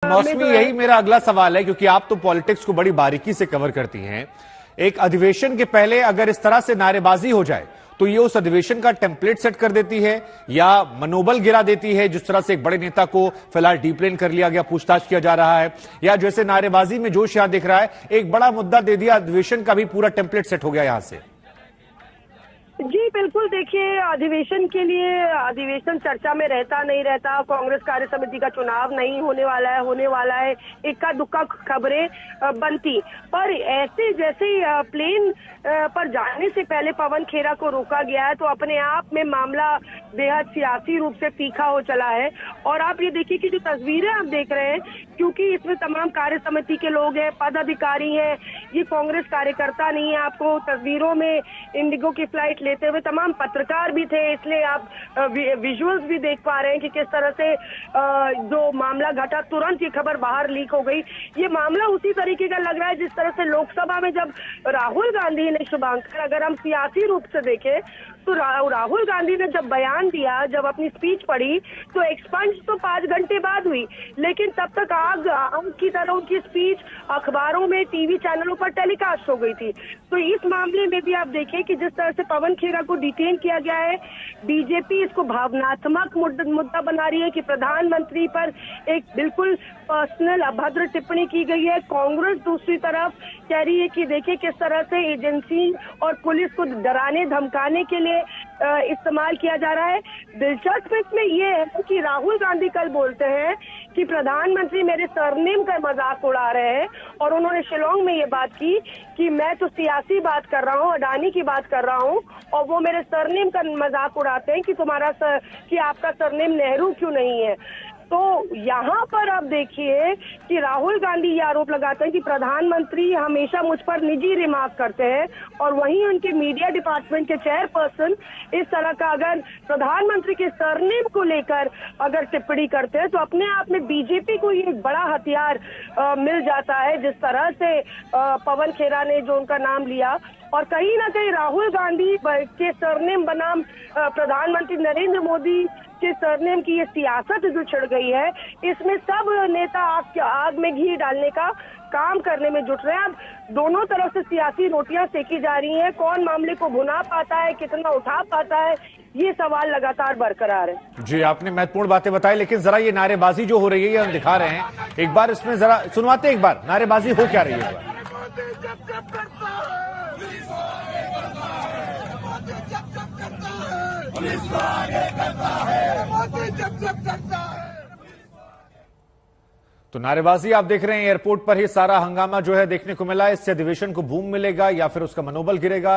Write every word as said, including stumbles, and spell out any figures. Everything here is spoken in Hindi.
मौसमी, यही मेरा अगला सवाल है, क्योंकि आप तो पॉलिटिक्स को बड़ी बारीकी से कवर करती हैं। एक अधिवेशन के पहले अगर इस तरह से नारेबाजी हो जाए तो ये उस अधिवेशन का टेम्पलेट सेट कर देती है या मनोबल गिरा देती है, जिस तरह से एक बड़े नेता को फिलहाल डीप्लेन कर लिया गया, पूछताछ किया जा रहा है, या जैसे नारेबाजी में जोश यहां दिख रहा है, एक बड़ा मुद्दा दे दिया, अधिवेशन का भी पूरा टेम्पलेट सेट हो गया यहां से। जी बिल्कुल, देखिए अधिवेशन के लिए अधिवेशन चर्चा में रहता नहीं रहता, कांग्रेस कार्य समिति का चुनाव नहीं होने वाला है, होने वाला है, इक्का दुक्का खबरें बनती, पर ऐसे जैसे ही प्लेन पर जाने से पहले पवन खेरा को रोका गया है तो अपने आप में मामला बेहद सियासी रूप से तीखा हो चला है। और आप ये देखिए कि जो तस्वीरें आप देख रहे हैं, क्योंकि इसमें तमाम कार्य समिति के लोग हैं, पदाधिकारी हैं, ये कांग्रेस कार्यकर्ता नहीं है, आपको तस्वीरों में इंडिगो की फ्लाइट लेते हुए तमाम पत्रकार भी थे, इसलिए आप विजुअल्स भी देख पा रहे हैं कि किस तरह से जो मामला घटा, तुरंत ये खबर बाहर लीक हो गई। ये मामला उसी तरीके का लग रहा है जिस तरह से लोकसभा में जब राहुल गांधी ने, शुभांकर, अगर हम सियासी रूप से देखें तो राहुल गांधी ने जब बयान दिया, जब अपनी स्पीच पढ़ी, तो एक्सपंज तो पांच घंटे बाद हुई, लेकिन तब तक आग आग की तरह उनकी स्पीच अखबारों में, टीवी चैनलों पर टेलीकास्ट हो गई थी। तो इस मामले में भी आप देखें कि जिस तरह से पवन खेरा को डिटेन किया गया है, बीजेपी इसको भावनात्मक मुद्दा बना रही है कि प्रधानमंत्री पर एक बिल्कुल पर्सनल अभद्र टिप्पणी की गई है। कांग्रेस दूसरी तरफ कह रही है कि देखिए किस तरह से एजेंसी और पुलिस को डराने धमकाने के लिए इस्तेमाल किया जा रहा है। दिलचस्प इसमें यह है कि राहुल गांधी कल बोलते हैं कि प्रधानमंत्री मेरे सरनेम का मजाक उड़ा रहे हैं, और उन्होंने शिलोंग में ये बात की कि मैं तो सियासी बात कर रहा हूँ, अडानी की बात कर रहा हूँ, और वो मेरे सरनेम का मजाक उड़ाते हैं कि तुम्हारा सर, कि आपका सरनेम नेहरू क्यों नहीं है। तो यहाँ पर आप देखिए कि राहुल गांधी ये आरोप लगाते हैं कि प्रधानमंत्री हमेशा मुझ पर निजी रिमार्क करते हैं, और वहीं उनके मीडिया डिपार्टमेंट के चेयरपर्सन इस तरह का अगर प्रधानमंत्री के सरनेम को लेकर अगर टिप्पणी करते हैं तो अपने आप में बीजेपी को ये एक बड़ा हथियार आ, मिल जाता है, जिस तरह से आ, पवन खेरा ने जो उनका नाम लिया। और कहीं ना कहीं राहुल गांधी के सरनेम बनाम प्रधानमंत्री नरेंद्र मोदी के सरनेम की ये सियासत जो छिड़ गई है, इसमें सब नेता आग, आग में घी डालने का काम करने में जुट रहे हैं। अब दोनों तरफ से सियासी रोटियां सेकी जा रही हैं, कौन मामले को भुना पाता है, कितना उठा पाता है, ये सवाल लगातार बरकरार है। जी, आपने महत्वपूर्ण बातें बताई, लेकिन जरा ये नारेबाजी जो हो रही है ये हम दिखा रहे हैं, एक बार इसमें जरा सुनवाते, एक बार नारेबाजी हो क्या रही है। तो नारेबाजी आप देख रहे हैं, एयरपोर्ट पर ही सारा हंगामा जो है देखने को मिला। इससे अधिवेशन को भूम मिलेगा या फिर उसका मनोबल गिरेगा।